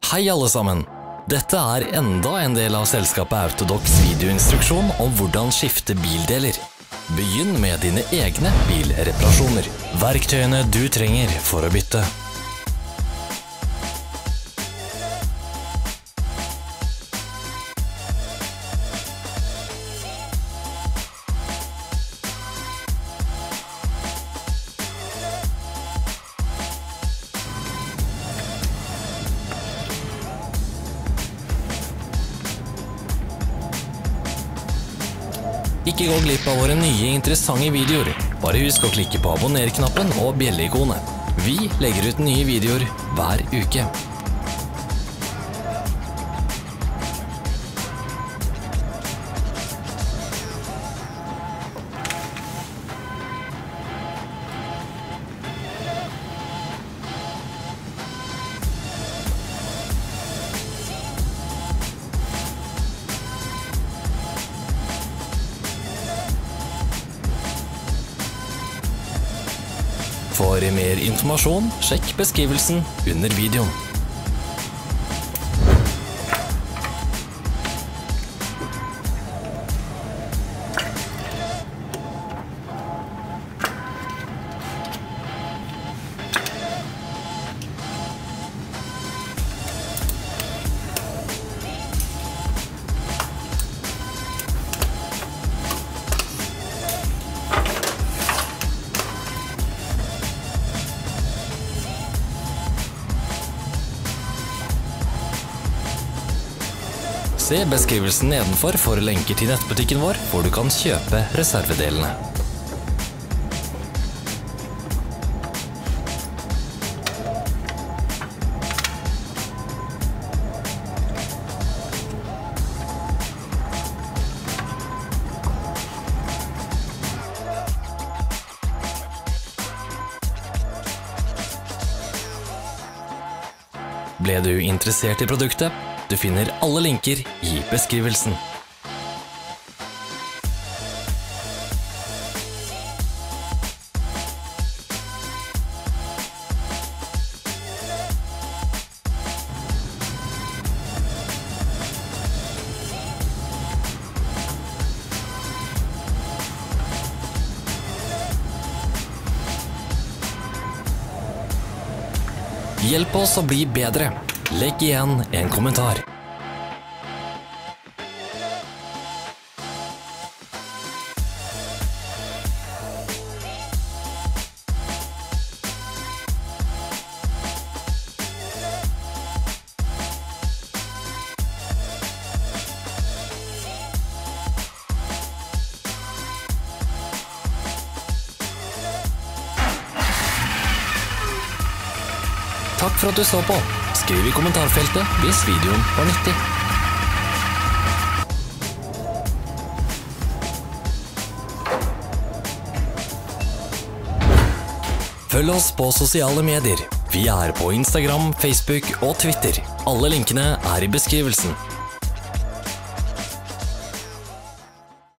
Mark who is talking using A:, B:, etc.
A: Hei alle sammen! Dette er enda en del av selskapet Autodox videoinstruksjon om hvordan skifte bildeler. Begynn med dine egne bilreparasjoner. Verktøyene du trenger for å bytte. Ikke gå glipp av våre nye interessante videoer. Bare husk å klikke på abonner-knappen og bjelle-ikonet. Vi legger ut nye videoer hver uke. For mer informasjon, sjekk beskrivelsen under videoen. Se beskrivelsen nedenfor for lenker til nettbutikken vår, hvor du kan kjøpe reservedelene. Ble du interessert i produktet? Du finner alle linker i beskrivelsen. Hjelp oss å bli bedre. Legg igjen en kommentar. Takk for at du så på. Skriv i kommentarfeltet hvis videoen var nyttig. Følg oss på sosiale medier. Vi er på Instagram, Facebook og Twitter. Alle linkene er i beskrivelsen.